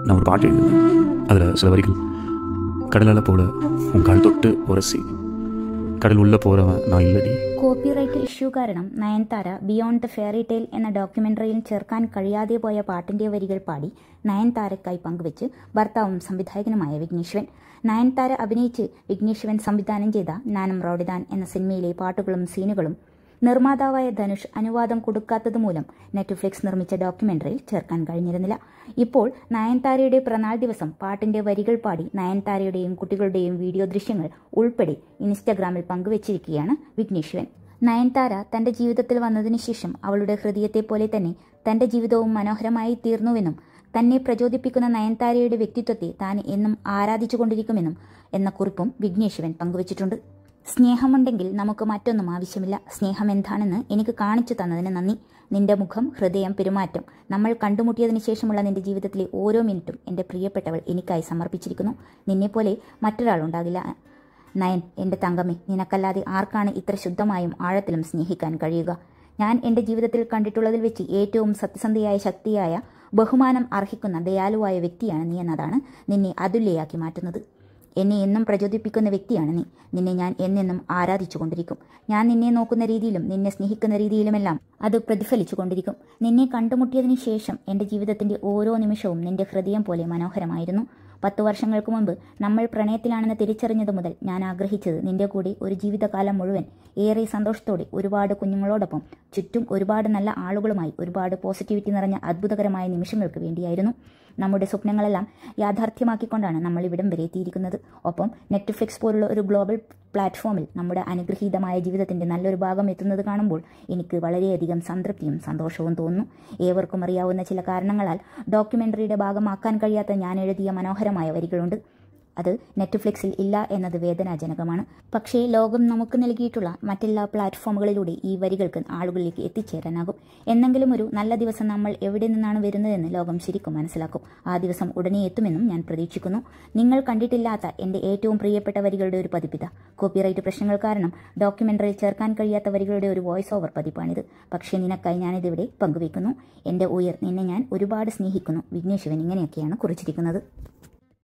நான் ஒரு பாட்டு எழுதினேன். அதில் சில வரிகள், கடலால் போல உன் கால் தொட்டு உரசி കടൽ ഉള്ള പോരവൻ ഞാൻ ഇല്ലടി. കോപ്പിറൈറ്റ് ഇഷ്യൂ കാരണം Nayanthara beyond the fairy tale എന്ന ഡോക്യുമെന്ററിയിൽ ചേർക്കാൻ കഴിയാതെ പോയ പാട്ടിന്റെ വരികൾ പാടി നയൻതാരയ്ക്കായി പങ്കുവെച്ച് ഭർത്താവും സംവിധായകനുമായ വിഘ്നേശ്വൻ. നയൻതാര അഭിനയിച്ച് വിഘ്നേശ്വൻ സംവിധാനം ചെയ്ത നാനം റോഡിദാൻ എന്ന സിനിമയിലെ പാട്ടുകളും സീനുകളും നിർമ്മാതാവായ ധനുഷ് അനുവാദം കൊടുക്കാത്തതുമൂലം നെറ്റ്ഫ്ലിക്സ് നിർമ്മിച്ച ഡോക്യുമെന്ററിയിൽ ചേർക്കാൻ കഴിഞ്ഞിരുന്നില്ല. ഇപ്പോൾ നയൻതാരയുടെ പിറന്നാൾ ദിവസം പാട്ടിന്റെ വരികൾ പാടി നയൻതാരയുടെയും കുട്ടികളുടെയും വീഡിയോ ദൃശ്യങ്ങൾ ഉൾപ്പെടെ ഇൻസ്റ്റഗ്രാമിൽ പങ്കുവച്ചിരിക്കുകയാണ് വിഘ്നേശ്വൻ. നയൻതാര തന്റെ ജീവിതത്തിൽ വന്നതിനു ശേഷം അവളുടെ ഹൃദയത്തെ പോലെ തന്നെ തന്റെ ജീവിതവും മനോഹരമായി തീർന്നുവെന്നും തന്നെ പ്രചോദിപ്പിക്കുന്ന നയൻതാരയുടെ വ്യക്തിത്വത്തെ താൻ എന്നും ആരാധിച്ചുകൊണ്ടിരിക്കുമെന്നും എന്ന കുറിപ്പും വിഘ്നേശ്വൻ പങ്കുവച്ചിട്ടുണ്ട്. സ്നേഹമുണ്ടെങ്കിൽ നമുക്ക് മറ്റൊന്നും ആവശ്യമില്ല. സ്നേഹം എന്താണെന്ന് എനിക്ക് കാണിച്ചു തന്നതിന് നന്ദി. നിന്റെ മുഖം, ഹൃദയം, പെരുമാറ്റം, നമ്മൾ കണ്ടുമുട്ടിയതിന് ശേഷമുള്ള നിന്റെ ജീവിതത്തിലെ ഓരോ മിനിറ്റും എൻ്റെ പ്രിയപ്പെട്ടവൾ എനിക്കായി സമർപ്പിച്ചിരിക്കുന്നു. നിന്നെപ്പോലെ മറ്റൊരാളുണ്ടാകില്ല. നയൻ, എൻ്റെ തങ്കമ്മേ, നിനക്കല്ലാതെ ആർക്കാണ് ഇത്ര ശുദ്ധമായും ആഴത്തിലും സ്നേഹിക്കാൻ കഴിയുക? ഞാൻ എൻ്റെ ജീവിതത്തിൽ കണ്ടിട്ടുള്ളതിൽ വെച്ച് ഏറ്റവും സത്യസന്ധയായ, ശക്തിയായ, ബഹുമാനം അർഹിക്കുന്ന ദയാലുവായ വ്യക്തിയാണ് നീ എന്നതാണ് നിന്നെ അതുല്യയാക്കി മാറ്റുന്നത്. എന്നെ എന്നും പ്രചോദിപ്പിക്കുന്ന വ്യക്തിയാണ് നീ. നിന്നെ ഞാൻ എന്നെന്നും ആരാധിച്ചു കൊണ്ടിരിക്കും. ഞാൻ നിന്നെ നോക്കുന്ന രീതിയിലും നിന്നെ സ്നേഹിക്കുന്ന രീതിയിലുമെല്ലാം അത് പ്രതിഫലിച്ചു കൊണ്ടിരിക്കും. നിന്നെ കണ്ടുമുട്ടിയതിനു ശേഷം എൻ്റെ ജീവിതത്തിൻ്റെ ഓരോ നിമിഷവും നിന്റെ ഹൃദയം പോലെ മനോഹരമായിരുന്നു. 10 വർഷങ്ങൾക്ക് മുൻപ് നമ്മൾ പ്രണയത്തിലാണെന്ന് തിരിച്ചറിഞ്ഞതു മുതൽ ഞാൻ ആഗ്രഹിച്ചത് നിന്റെ കൂടെ ഒരു ജീവിതകാലം മുഴുവൻ ഏറെ സന്തോഷത്തോടെ ഒരുപാട് കുഞ്ഞുങ്ങളോടൊപ്പം ചുറ്റും ഒരുപാട് നല്ല ആളുകളുമായി ഒരുപാട് പോസിറ്റിവിറ്റി നിറഞ്ഞ അത്ഭുതകരമായ നിമിഷങ്ങൾക്ക് വേണ്ടിയായിരുന്നു. നമ്മുടെ സ്വപ്നങ്ങളെല്ലാം യാഥാർത്ഥ്യമാക്കിക്കൊണ്ടാണ് നമ്മൾ ഇവിടം വരെ എത്തിയിരിക്കുന്നത്. ഒപ്പം നെറ്റ്ഫ്ലിക്സ് പോലുള്ള ഒരു ഗ്ലോബൽ പ്ലാറ്റ്ഫോമിൽ നമ്മുടെ അനുഗ്രഹീതമായ ജീവിതത്തിൻ്റെ നല്ലൊരു ഭാഗം എത്തുന്നത് കാണുമ്പോൾ എനിക്ക് വളരെയധികം സംതൃപ്തിയും സന്തോഷവും തോന്നുന്നു. ഏവർക്കും അറിയാവുന്ന ചില കാരണങ്ങളാൽ ഡോക്യുമെൻ്ററിയുടെ ഭാഗമാക്കാൻ കഴിയാത്ത ഞാൻ എഴുതിയ മനോഹരമായ വരികളുണ്ട്. അത് നെറ്റ്ഫ്ലിക്സിൽ ഇല്ല എന്നത് വേദനാജനകമാണ്. പക്ഷേ ലോകം നമുക്ക് നൽകിയിട്ടുള്ള മറ്റെല്ലാ പ്ലാറ്റ്ഫോമുകളിലൂടെ ഈ വരികൾക്ക് ആളുകളിലേക്ക് എത്തിച്ചേരാനാകും. എന്നെങ്കിലും ഒരു നല്ല ദിവസം നമ്മൾ എവിടെ നിന്നാണ് വരുന്നതെന്ന് ലോകം ശരിക്കും മനസ്സിലാക്കും. ആ ദിവസം ഉടനെ എത്തുമെന്നും ഞാൻ പ്രതീക്ഷിക്കുന്നു. നിങ്ങൾ കണ്ടിട്ടില്ലാത്ത എൻ്റെ ഏറ്റവും പ്രിയപ്പെട്ട വരികളുടെ ഒരു പതിപ്പിത. കോപ്പിറൈറ്റ് പ്രശ്നങ്ങൾ കാരണം ഡോക്യുമെൻ്ററിയിൽ ചേർക്കാൻ കഴിയാത്ത വരികളുടെ ഒരു വോയിസ് ഓവർ പതിപ്പാണിത്. പക്ഷേ നിനക്കായി ഞാനിതിവിടെ പങ്കുവയ്ക്കുന്നു. എൻ്റെ ഉയർ, നിന്നെ ഞാൻ ഒരുപാട് സ്നേഹിക്കുന്നു. വിഘ്നേശ്വൻ ഇങ്ങനെയൊക്കെയാണ് കുറിച്ചിരിക്കുന്നത്.